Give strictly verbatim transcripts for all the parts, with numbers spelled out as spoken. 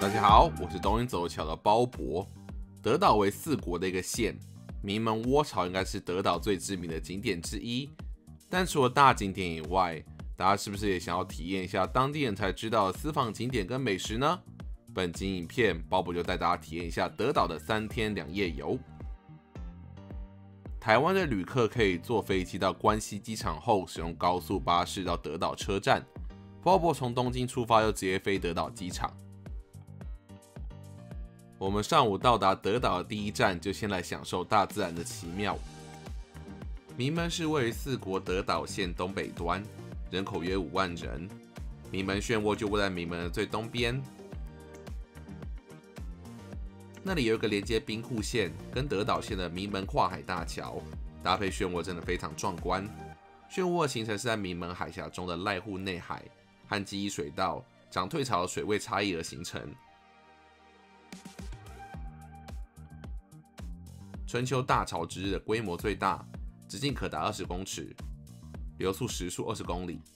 大家好，我是东瀛走桥的包伯。德岛为四国的一个县，名门窝巢应该是德岛最知名的景点之一。但除了大景点以外，大家是不是也想要体验一下当地人才知道的私房景点跟美食呢？本集影片，包伯就带大家体验一下德岛的三天两夜游。台湾的旅客可以坐飞机到关西机场后，使用高速巴士到德岛车站。包伯从东京出发，就直接飞德岛机场。我们上午到达德岛的第一站，就先来享受大自然的奇妙。名门是位于四国德岛县东北端，人口约五万人。名门漩涡就位在名门的最东边，那里有一个连接兵库县跟德岛县的名门跨海大桥，搭配漩涡真的非常壮观。漩涡的形成是在名门海峡中的濑户内海和纪伊水道涨退潮的水位差异而形成。春秋大潮之日的规模最大，直径可达二十公尺，流速时速二十公里。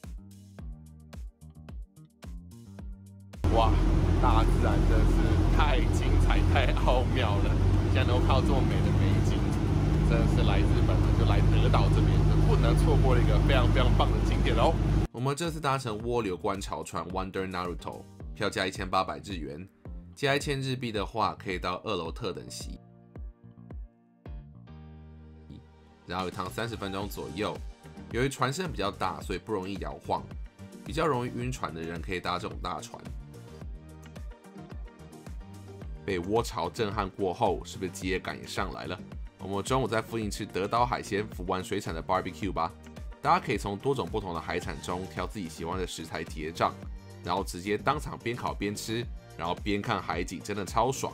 哇，大自然真的是太精彩、太奥妙了！现在能够看到这么美的美景，真的是来日本就来德岛这边是不能错过的一个非常非常棒的景点哦。 我们这次搭乘涡流观潮船 Wonder Naruto， 票价一千八百日元，加一千日币的话，可以到二楼特等席。然后一趟三十分钟左右，由于船身比较大，所以不容易摇晃，比较容易晕船的人可以搭这种大船。被涡潮震撼过后，是不是饥饿感也上来了？我们中午在附近吃德岛海鲜福湾水产的 barbecue 吧。大家可以从多种不同的海产中挑自己喜欢的食材结账，然后直接当场边烤边吃，然后边看海景，真的超爽。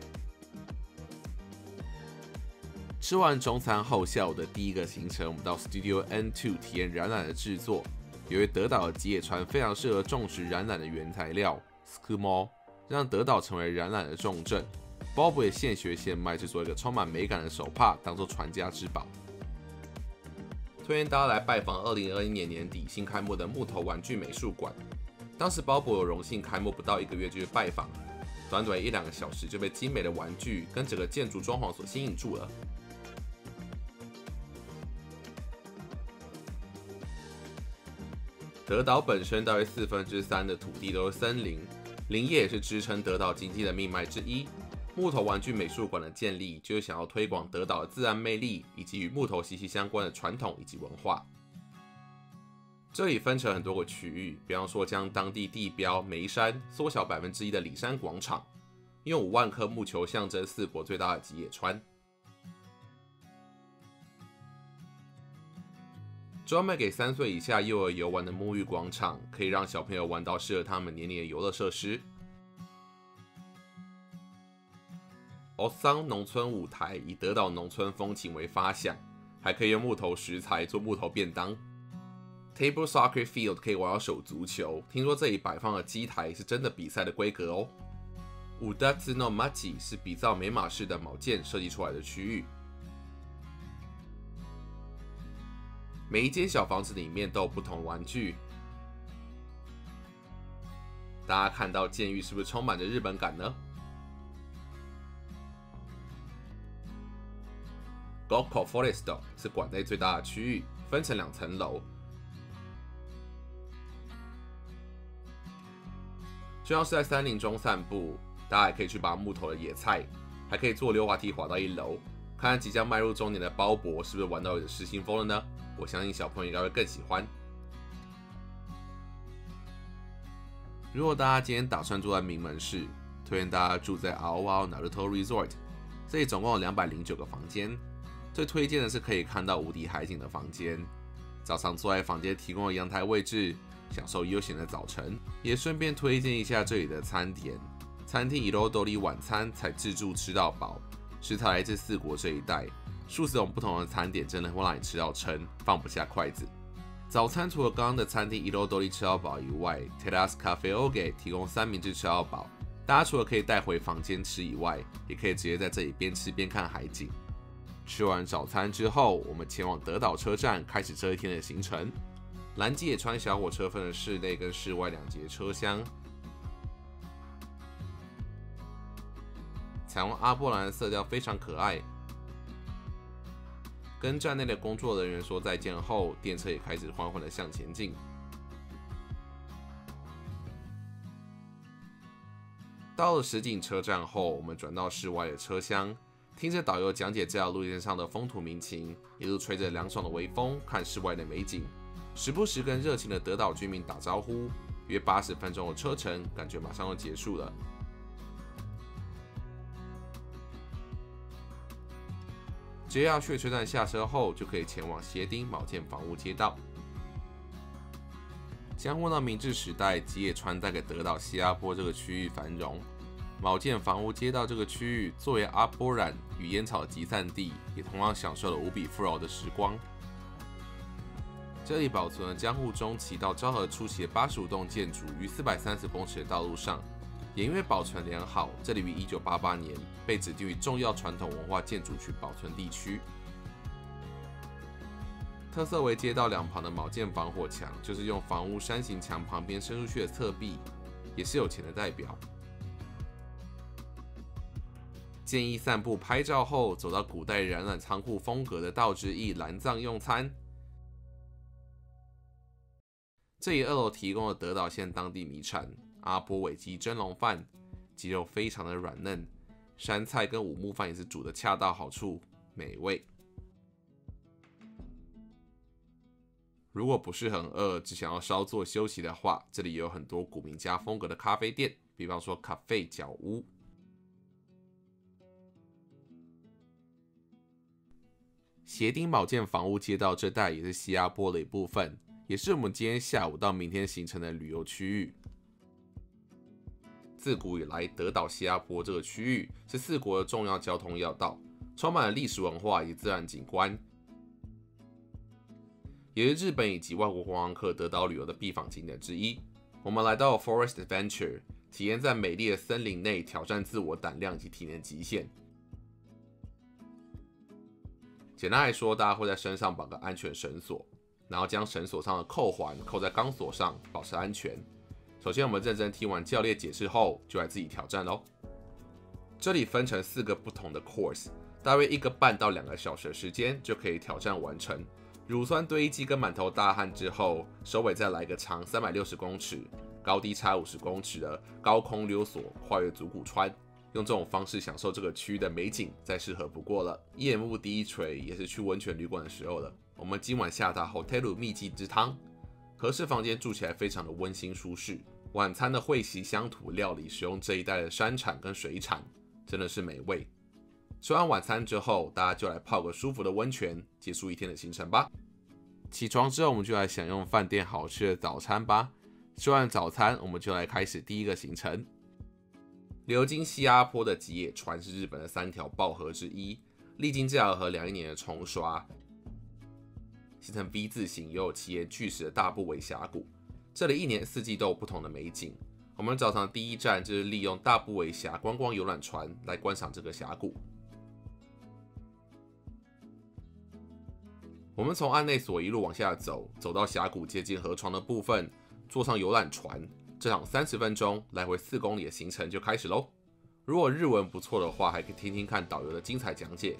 吃完中餐后，下午的第一个行程，我们到 Studio N 二 体验染染的制作。由于德岛的吉野川非常适合种植染染的原材料 Tsukumo， 让德岛成为染染的重镇。包伯也现学现卖制作一个充满美感的手帕，当做传家之宝。推荐大家来拜访二零二一年年底新开幕的木头玩具美术馆。当时包伯有荣幸开幕不到一个月就去拜访，短短一两个小时就被精美的玩具跟整个建筑装潢所吸引住了。德岛本身大约四分之三的土地都是森林，林业也是支撑德岛经济的命脉之一。木头玩具美术馆的建立，就是想要推广德岛的自然魅力，以及与木头息息相关的传统以及文化。这里分成很多个区域，比方说将当地地标梅山缩小百分之一的里山广场，用五万颗木球象征四国最大的吉野川。专门给三岁以下幼儿游玩的沐浴广场，可以让小朋友玩到适合他们年龄的游乐设施。奥桑农村舞台以德岛农村风情为发想，还可以用木头食材做木头便当。Table Soccer Field 可以玩到手足球，听说这里摆放的机台是真的比赛的规格哦。Udatsu no Machi 是比照美马式的卯剑设计出来的区域。每一间小房子里面都有不同玩具，大家看到监狱是不是充满着日本感呢？ Gokko Forest 是馆内最大的区域，分成两层楼。就像是在森林中散步，大家也可以去拔木头的野菜，还可以坐溜滑梯滑到一楼。看看即将迈入中年的包伯是不是玩到有点失心疯了呢？我相信小朋友应该会更喜欢。如果大家今天打算住在名门市，推荐大家住在 Aoao Naruto Resort， 这里总共有两百零九个房间。最推荐的是可以看到无敌海景的房间，早上坐在房间提供的阳台位置，享受悠闲的早晨。也顺便推荐一下这里的餐点，餐厅Irodori晚餐才自助吃到饱，食材来自四国这一带。数十种不同的餐点真的会让你吃到撑，放不下筷子。早餐除了刚刚的餐厅Irodori吃到饱以外 ，Terrace Cafe Oge 提供三明治吃到饱。大家除了可以带回房间吃以外，也可以直接在这里边吃边看海景。吃完早餐之后，我们前往德岛车站，开始这一天的行程。蓝吉野川小火车分了室内跟室外两节车厢。 采用阿波兰的色调非常可爱。跟站内的工作人员说再见后，电车也开始缓缓地向前进。到了石井车站后，我们转到室外的车厢，听着导游讲解这条路线上的风土民情，一路吹着凉爽的微风，看室外的美景，时不时跟热情的德岛居民打招呼。约八十分钟的车程，感觉马上就结束了。J R 血车站下车后，就可以前往斜町卯见房屋街道。江户到明治时代，吉野川带给德岛西阿波这个区域繁荣。卯见房屋街道这个区域作为阿波染与烟草集散地，也同样享受了无比富饶的时光。这里保存了江户中期到昭和初期的八十五栋建筑于四百三十公尺的道路上，也因为保存良好，这里于一九八八年被指定为重要传统文化建筑群保存地区。特色为街道两旁的卯见防火墙，就是用房屋山形墙旁边伸出去的侧壁，也是有钱的代表。建议散步拍照后，走到古代展览仓库风格的道之驿蓝藏用餐。这里二楼提供了德岛县当地名产阿波尾鸡蒸笼饭，鸡肉非常的软嫩，山菜跟五木饭也是煮的恰到好处，美味。如果不是很饿，只想要稍作休息的话，这里也有很多古民家风格的咖啡店，比方说咖啡角屋。斜町卯见房屋街道这带也是西阿波的一部分，也是我们今天下午到明天行程的旅游区域。自古以来，德岛西阿波这个区域是四国的重要交通要道，充满了历史文化以及自然景观，也是日本以及外国观光客德岛旅游的必访景点之一。我们来到 Forest Adventure， 体验在美丽的森林内挑战自我胆量以及体能极限。简单来说，大家会在身上绑个安全绳索，然后将绳索上的扣环扣在钢索上，保持安全。首先，我们认真听完教练解释后，就来自己挑战咯。这里分成四个不同的 course， 大约一个半到两个小时的时间就可以挑战完成。乳酸堆积跟满头大汗之后，收尾再来个长三百六十公尺、高低差五十公尺的高空溜索，跨越足谷川。用这种方式享受这个区域的美景，再适合不过了。一眼目第一锤，也是去温泉旅馆的时候了。我们今晚下榻 Hotel 秘境之汤，和式房间住起来非常的温馨舒适。晚餐的会席乡土料理使用这一带的山产跟水产，真的是美味。吃完晚餐之后，大家就来泡个舒服的温泉，结束一天的行程吧。起床之后，我们就来享用饭店好吃的早餐吧。吃完早餐，我们就来开始第一个行程。流经西阿波的吉野川是日本的三条抱河之一，历经这条河两亿年的冲刷，形成 V 字形又有奇岩巨石的大部尾峡谷。这里一年四季都有不同的美景。我们早上的第一站就是利用大部尾峡观光游览船来观赏这个峡谷。我们从岸内所一路往下走，走到峡谷接近河床的部分，坐上游览船。这场三十分钟来回四公里的行程就开始咯。如果日文不错的话，还可以听听看导游的精彩讲解。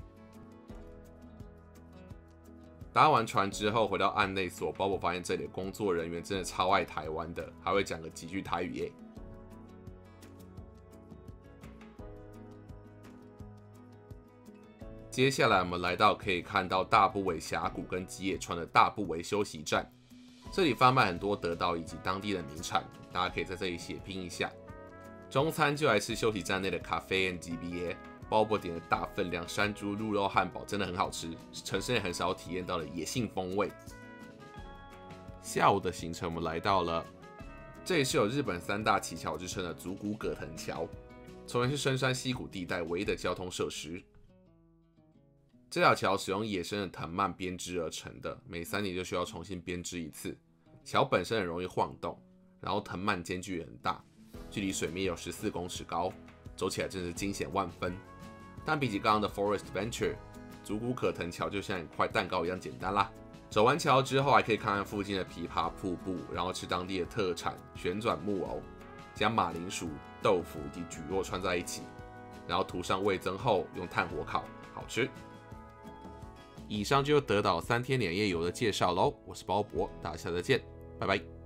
搭完船之后回到岸内所，包括发现这里的工作人员真的超爱台湾的，还会讲个几句台语耶。接下来我们来到可以看到大部尾峡谷跟吉野川的大部尾休息站，这里贩卖很多德岛以及当地的名产，大家可以在这里血拼一下。中餐就来吃休息站内的咖啡 and G B A， 包伯点的大分量山猪鹿肉汉堡真的很好吃，是城市内很少体验到的野性风味。下午的行程我们来到了，这里是有日本三大奇桥之称的足谷葛藤桥，从前是深山溪谷地带唯一的交通设施。这条桥使用野生的藤蔓编织而成的，每三年就需要重新编织一次。桥本身很容易晃动，然后藤蔓间距也很大，距离水面有十四公尺高，走起来真是惊险万分。但比起刚刚的 Forest Adventure， 足谷葛藤桥就像一块蛋糕一样简单啦。走完桥之后，还可以看看附近的琵琶瀑布，然后吃当地的特产旋转木偶，将马铃薯、豆腐以及蒟蒻串在一起。 然后涂上味增后用炭火烤，好吃。以上就是德岛三天两夜游的介绍喽，我是包博，大家下次见，拜拜。